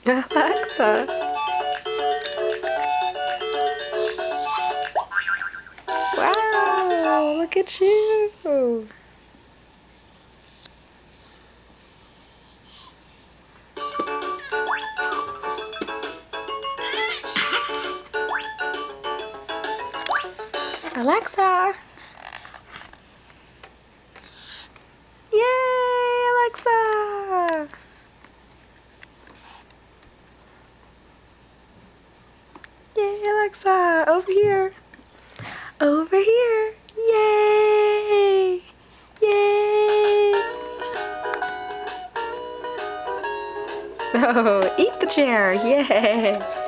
Alexa. Wow, look at you. Alexa. Yay, Alexa. Yay, Alexa. Over here. Over here. Yay. Yay. Oh, eat the chair. Yay.